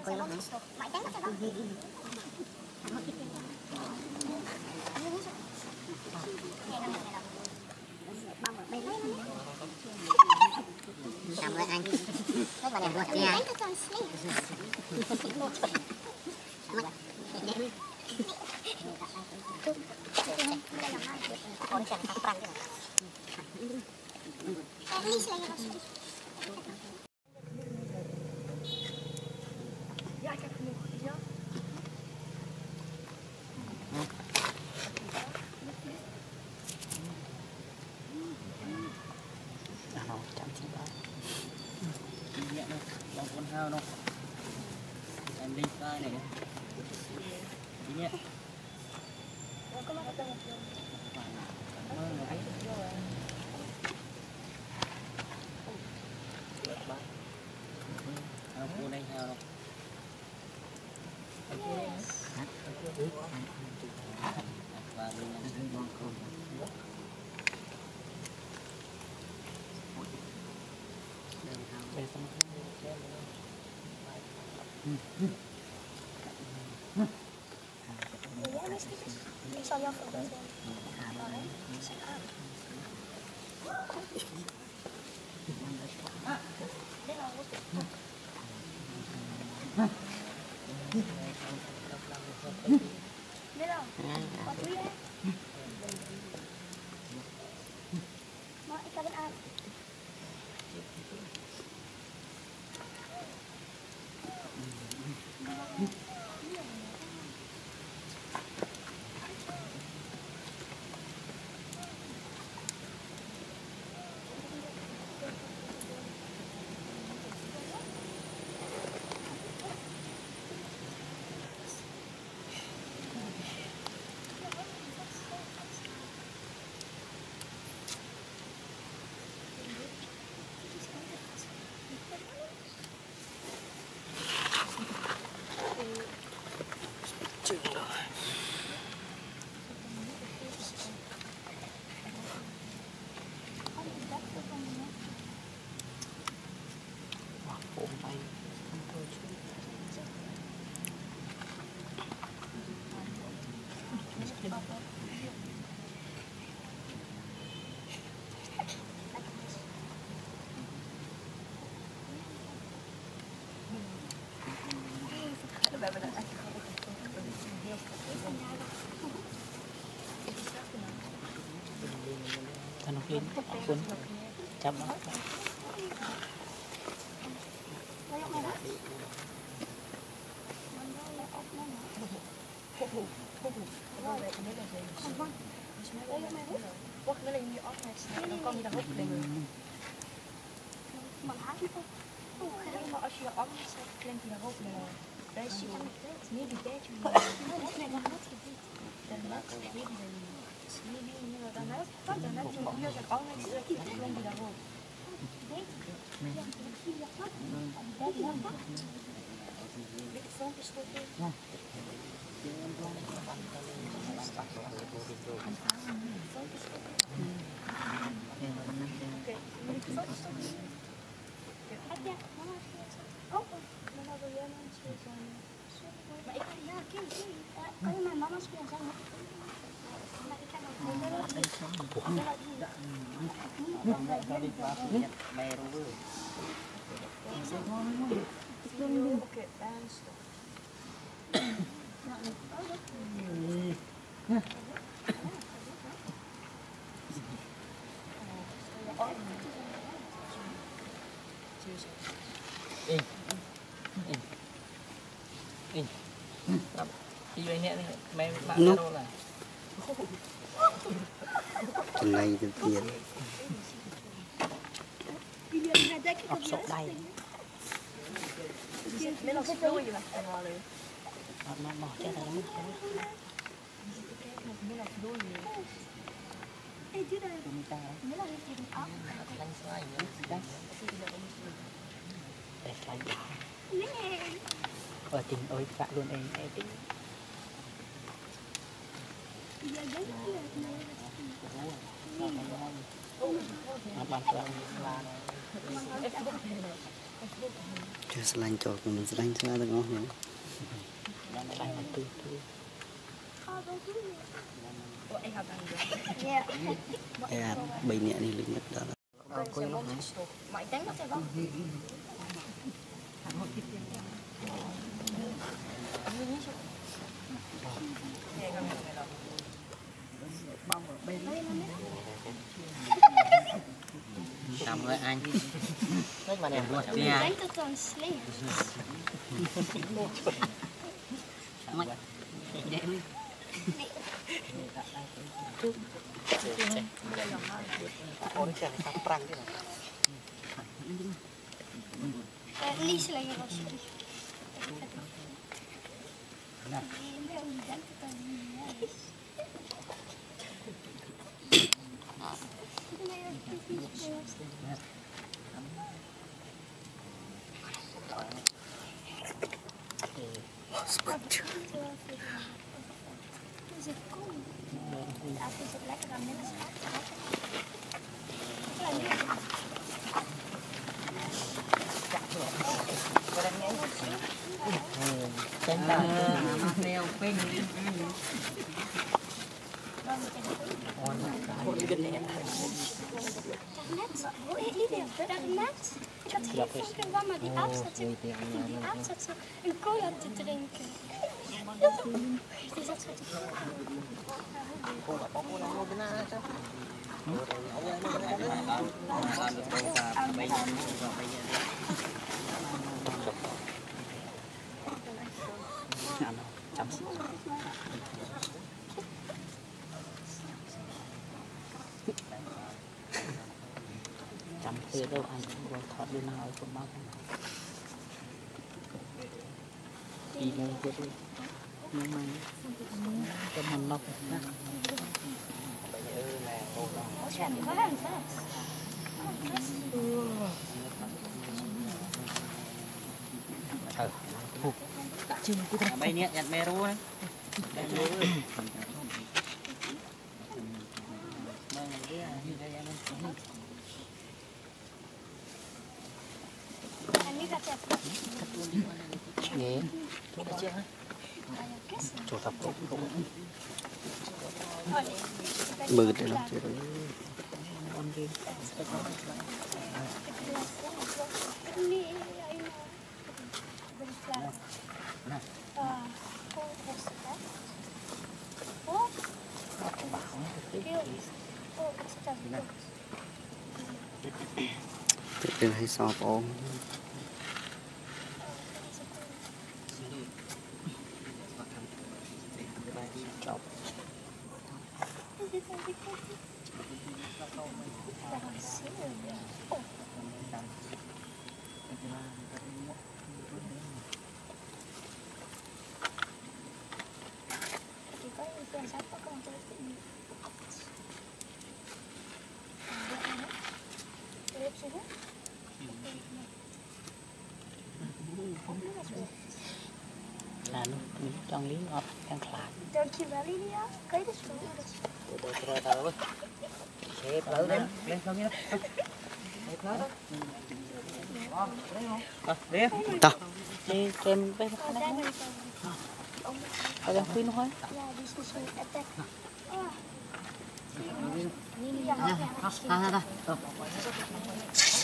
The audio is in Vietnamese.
Cảm ơn anh. Rất là đẹp luôn nha. Bóng con hao đâu em đi tay này đi nhé cô đây hao đâu và đi Thân học viên cuốn chăm lắm. Trên này trên tiền ọc sổ đây nó bỏ cho thằng ở tình ơi bạn luôn em tính bạn làm là chưa lành cho mình lành sao được không? Bảy nhẹ đi lực nhất đó là. Mọi tính nó sẽ có. Cảm ơn anh. Rất mà đẹp luôn. Đánh cho toàn sleep. Lisa lagi bos. Neo pin. Een cola te drinken. Chăm thế đâu anh cũng thoát đi nào cũng bao đi đâu cũng đi nhưng mà cái mình lọc ra chừng cái bay nhẹ nhặt mè rô đấy nghe chỗ tập cũng Bự để lắm chứ. Tự hay so ôm. là nó trong lý ngọt đang khạc Dankjewel Lydia. Kan je de schoenen? tôi tao với xếp lỡ đấy lên không nhá đi Ta. đi kem với cái đang khuyên thôi Ja, die is misschien attack. ha ha ha